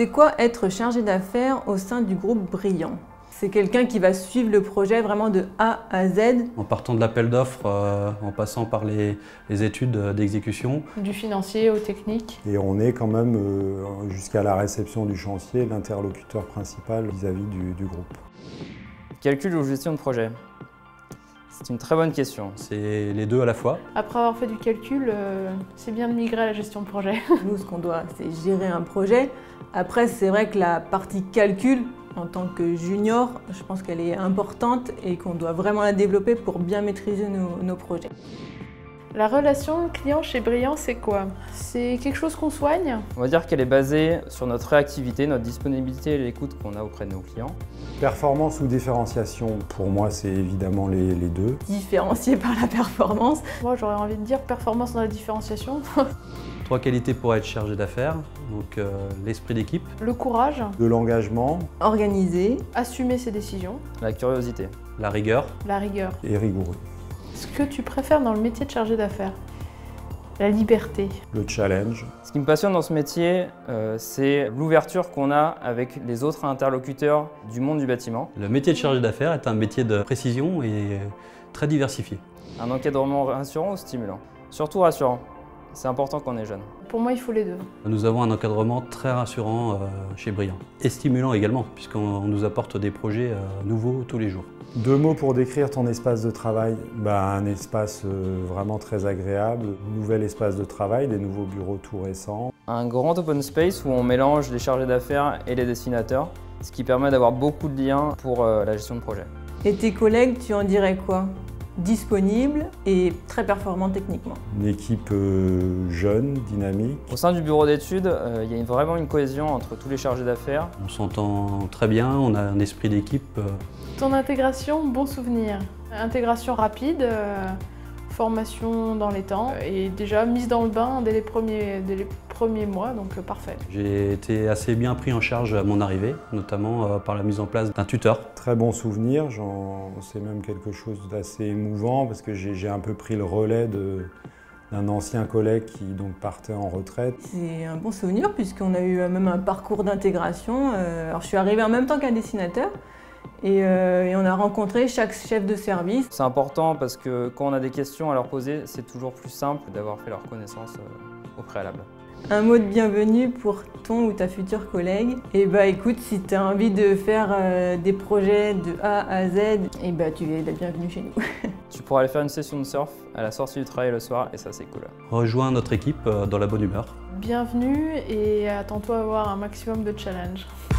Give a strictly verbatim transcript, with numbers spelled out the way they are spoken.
C'est quoi être chargé d'affaires au sein du groupe Brillant? C'est quelqu'un qui va suivre le projet vraiment de A à Z. En partant de l'appel d'offres, euh, en passant par les, les études d'exécution. Du financier au technique. Et on est quand même, euh, jusqu'à la réception du chantier, l'interlocuteur principal vis-à-vis du, du groupe. Calcul ou gestion de projet? C'est une très bonne question. C'est les deux à la fois. Après avoir fait du calcul, euh, c'est bien de migrer à la gestion de projet. Nous, ce qu'on doit, c'est gérer un projet. Après, c'est vrai que la partie calcul, en tant que junior, je pense qu'elle est importante et qu'on doit vraiment la développer pour bien maîtriser nos, nos projets. La relation client chez Brillant, c'est quoi? C'est quelque chose qu'on soigne? On va dire qu'elle est basée sur notre réactivité, notre disponibilité et l'écoute qu'on a auprès de nos clients. Performance ou différenciation, pour moi, c'est évidemment les, les deux. Différencié par la performance. Moi, j'aurais envie de dire performance dans la différenciation. Trois qualités pour être chargé d'affaires, donc euh, l'esprit d'équipe. Le courage. De l'engagement. Organisé. Assumer ses décisions. La curiosité. La rigueur. La rigueur. Et rigoureux. Ce que tu préfères dans le métier de chargé d'affaires? La liberté. Le challenge. Ce qui me passionne dans ce métier, euh, c'est l'ouverture qu'on a avec les autres interlocuteurs du monde du bâtiment. Le métier de chargé d'affaires est un métier de précision et très diversifié. Un encadrement rassurant ou stimulant? Surtout rassurant. C'est important quand on est jeune. Pour moi, il faut les deux. Nous avons un encadrement très rassurant euh, chez Brillant. Et stimulant également, puisqu'on nous apporte des projets euh, nouveaux tous les jours. Deux mots pour décrire ton espace de travail. Bah, un espace euh, vraiment très agréable, nouvel espace de travail, des nouveaux bureaux tout récents. Un grand open space où on mélange les chargés d'affaires et les dessinateurs, ce qui permet d'avoir beaucoup de liens pour euh, la gestion de projet. Et tes collègues, tu en dirais quoi? Disponible et très performant techniquement. Une équipe euh, jeune, dynamique. Au sein du bureau d'études, euh, il y a vraiment une cohésion entre tous les chargés d'affaires. On s'entend très bien, on a un esprit d'équipe. Euh... Ton intégration, bon souvenir. Intégration rapide, euh, formation dans les temps et déjà mise dans le bain dès les premiers, dès les premiers mois, donc euh, parfait. J'ai été assez bien pris en charge à mon arrivée, notamment euh, par la mise en place d'un tuteur. Très bon souvenir, c'est même quelque chose d'assez émouvant parce que j'ai un peu pris le relais de, d'un ancien collègue qui donc partait en retraite. C'est un bon souvenir puisqu'on a eu même un parcours d'intégration. Alors je suis arrivée en même temps qu'un dessinateur et, euh, et on a rencontré chaque chef de service. C'est important parce que quand on a des questions à leur poser, c'est toujours plus simple d'avoir fait leur connaissance euh, au préalable. Un mot de bienvenue pour ton ou ta future collègue. Et bah écoute, si tu as envie de faire euh, des projets de A à Z, et bah tu es la bienvenue chez nous. Tu pourras aller faire une session de surf à la sortie du travail le soir et ça c'est cool. Rejoins notre équipe euh, dans la bonne humeur. Bienvenue et attends-toi à avoir un maximum de challenges.